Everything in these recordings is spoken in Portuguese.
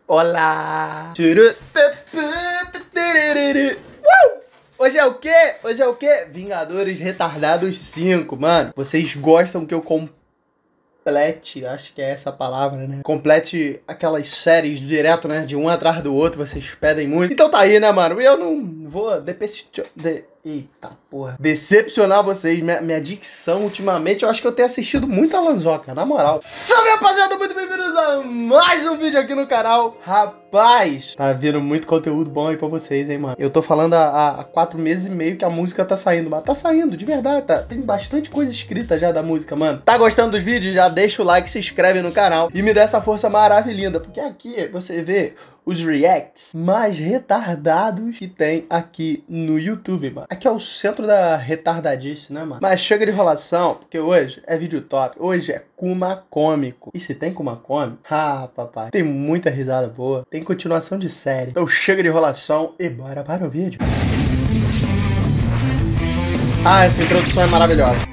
Olá! Hoje é o quê? Hoje é o quê? Vingadores Retardados 5, mano. Vocês gostam que eu complete, acho que é essa a palavra, né? Complete aquelas séries direto, né? De um atrás do outro, vocês pedem muito. Então tá aí, né, mano? Eu não vou Eita porra. Decepcionar vocês. Minha dicção ultimamente, eu acho que eu tenho assistido muito a Lanzoca, na moral. Salve, rapaziada, muito bem-vindos a mais um vídeo aqui no canal. Rapaz, tá vindo muito conteúdo bom aí pra vocês, hein, mano. Eu tô falando há 4 meses e meio que a música tá saindo, mas tá saindo, de verdade, tá. Tem bastante coisa escrita já da música, mano. Tá gostando dos vídeos? Já deixa o like, se inscreve no canal e me dá essa força maravilhosa, porque aqui você vê os reacts mais retardados que tem aqui no YouTube, mano. Aqui é o centro da retardadice, né, mano? Mas chega de enrolação, porque hoje é vídeo top. Hoje é Kuma Cômico. E se tem Kuma Cômico? Ah, papai, tem muita risada boa. Tem continuação de série. Então chega de enrolação e bora para o vídeo. Ah, essa introdução é maravilhosa.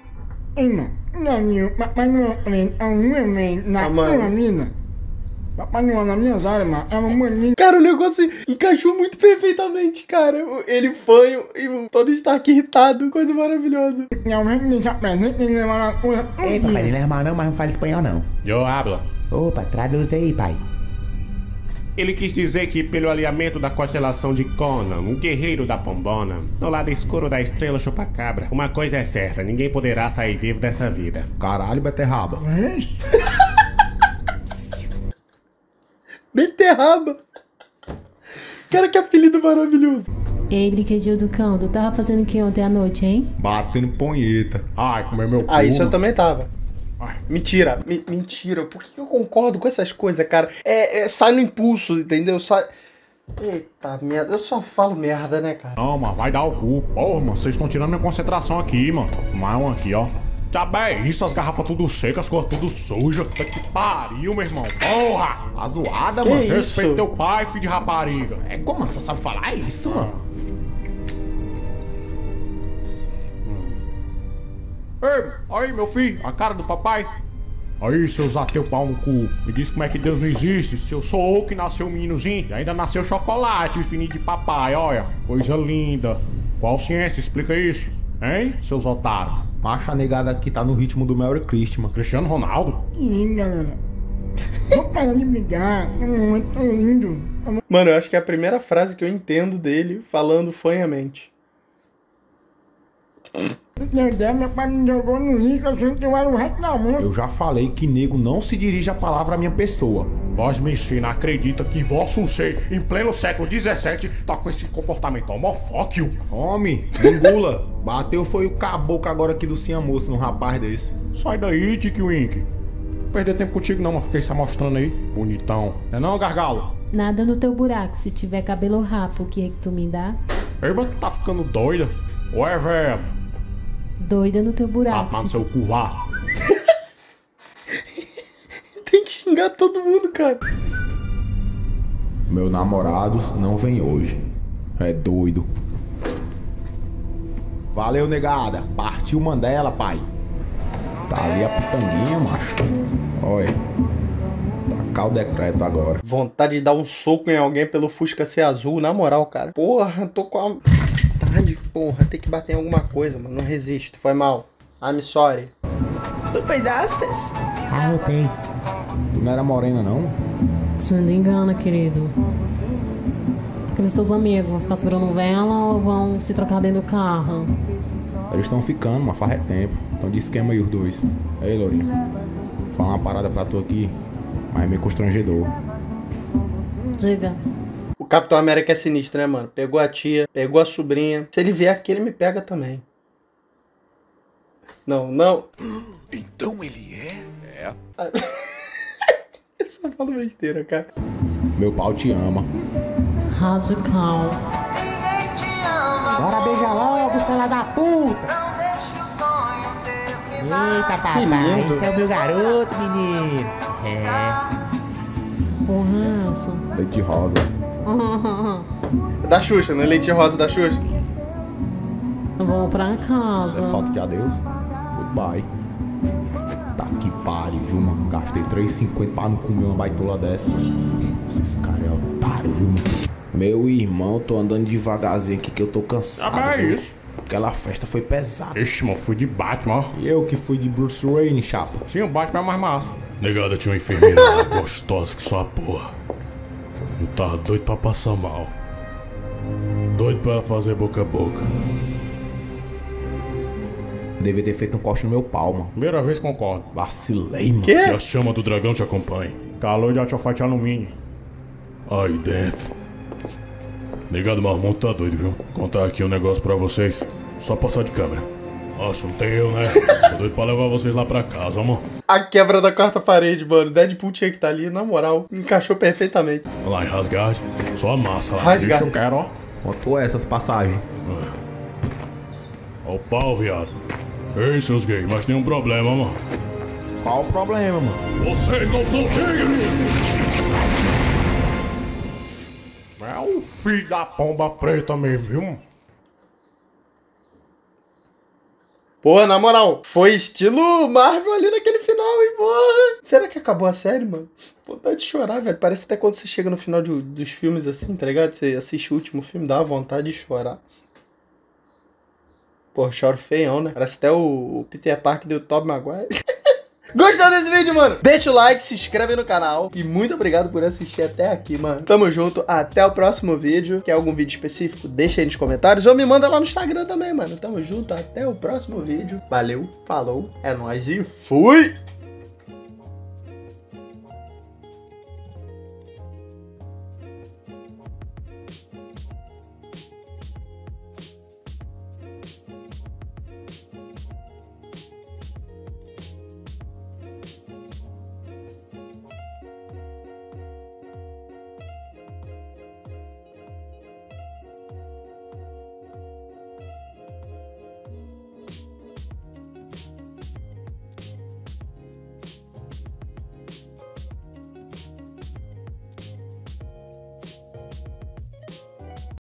Cara, o negócio encaixou muito perfeitamente, cara. Ele foi e o Tony Stark irritado, coisa maravilhosa. Ei, papai, ele não é irmão não, mas não fala espanhol não. Eu hablo. Opa, traduz aí, pai. Ele quis dizer que pelo alinhamento da constelação de Conan, um guerreiro da Pombona, no lado escuro da estrela chupacabra, uma coisa é certa, ninguém poderá sair vivo dessa vida. Caralho, beterraba. Beterraba. Cara, que apelido maravilhoso. Ei, brinquedinho do cão, tu tava fazendo o que ontem à noite, hein? Batendo punheta. Ai, como é meu cu. Ah, isso eu também tava. Ai. Mentira, mentira. Por que eu concordo com essas coisas, cara? Sai no impulso, entendeu? Sai... Eita merda, eu só falo merda, né, cara? Não, mano, vai dar o cu. Porra, mano, vocês estão tirando minha concentração aqui, mano. Mais um aqui, ó. Já é isso, as garrafas tudo secas, as coisas tudo sujas. Puta que pariu, meu irmão. Porra! A zoada, Que mano. isso? Respeita teu pai, filho de rapariga. É como você sabe falar isso, mano? Ei, aí, meu filho, a cara do papai. Aí, seus ateus pau no cu. Me diz como é que Deus não existe. Se eu sou o que nasceu um meninozinho, e ainda nasceu chocolate infinito de papai, olha. Coisa linda. Qual ciência? Explica isso. Hein, seus otários? Macho, a negada aqui tá no ritmo do Merry Christmas. Cristiano Ronaldo? Galera, vou parar de brigar, é tão lindo. Mano, eu acho que é a primeira frase que eu entendo dele falando fanhamente. Meu pai me jogou no lixo, achando que eu era o resto da mundo. Eu já falei que nego não se dirige a palavra à minha pessoa. Vós mexer, não acredita que vosso ser, em pleno século XVII, tá com esse comportamento homofóquio? Homem, engula. Bateu foi o caboclo agora aqui do Ciamoço num rapaz desse. Sai daí, Tiki Wink. Não perder tempo contigo não, mas fiquei se mostrando aí. Bonitão. Não é não, gargalo? Nada no teu buraco, se tiver cabelo rapo, o que é que tu me dá? Ei, mas tu tá ficando doida? Ué, velho. Doida no teu buraco. Bate no seu cu, vá. Tem que xingar todo mundo, cara. Meu namorado não vem hoje. É doido. Valeu, negada. Partiu Mandela, pai. Tá ali a pitanguinha, macho. Olha. Tacar o decreto agora. Vontade de dar um soco em alguém pelo Fusca ser azul, na moral, cara. Porra, tô com a... Tarde, porra, tem que bater em alguma coisa, mano. Não resisto, foi mal. I'm sorry. Tu pedastes? Ah, eu tenho. Tu não era morena, não? Você não engana, querido. Aqueles teus amigos vão ficar segurando vela ou vão se trocar dentro do carro? Eles estão ficando, mas faz tempo. Estão de esquema aí os dois. Ei, Lourinha. Vou falar uma parada pra tu aqui, mas é meio constrangedor. Diga. O Capitão América é sinistro, né, mano? Pegou a tia, pegou a sobrinha. Se ele vier aqui, ele me pega também. Não, não. Então ele é? Eu só falo besteira, cara. Meu pau te ama. Radical. Bora beijar logo, fela da puta! Eita, papai, lindo. esse é o meu garoto, menino. Porra, é essa? Leite rosa. Da Xuxa, né? Leite rosa da Xuxa. Vamos pra Isso casa. é falta de adeus. Goodbye. Tá que pariu, viu, mano? Gastei 3,50 pra não comer uma baitola dessa. Esses caras é otário, viu, mano? Meu irmão, tô andando devagarzinho aqui que eu tô cansado. Ah, é viu? isso. Aquela festa foi pesada. Ixi, mano, fui de Batman, ó. E eu que fui de Bruce Wayne, chapa. Sim, o Batman é mais massa. Negada, tinha uma enfermeira lá, gostosa que só a porra. Eu tava doido pra passar mal. Doido pra ela fazer boca a boca. Devia ter feito um corte no meu pau, mano. Primeira vez concordo. Vacilei, mano. Que Quê? a chama do dragão te acompanhe. Calor de altifate alumínio. Aí dentro. Negado Marmon tá doido, viu? Contar aqui um negócio pra vocês. Só passar de câmera. Nossa, não tem eu, né? Tô doido pra levar vocês lá pra casa, amor. A quebra da quarta parede, mano. Deadpool tinha que estar ali, na moral. Encaixou perfeitamente. Lá em Rasgard. Só a massa lá. Rasgard. Deixa eu quero, ó. Quanto é essas passagens? Ó o pau, viado. Ei, seus gays, mas tem um problema, mano. Qual o problema, mano? Vocês não são tigres! É um filho da pomba preta mesmo, viu? Porra, na moral, foi estilo Marvel ali naquele final, hein, porra. Será que acabou a série, mano? Vontade de chorar, velho. Parece até quando você chega no final dos filmes assim, tá ligado? Você assiste o último filme, dá vontade de chorar. Pô, choro feião, né? Parece até o Peter Parker do Tobey Maguire. Gostou desse vídeo, mano? Deixa o like, se inscreve no canal. E muito obrigado por assistir até aqui, mano. Tamo junto, até o próximo vídeo. Quer algum vídeo específico? Deixa aí nos comentários. Ou me manda lá no Instagram também, mano. Tamo junto, até o próximo vídeo. Valeu, falou, é nóis e fui!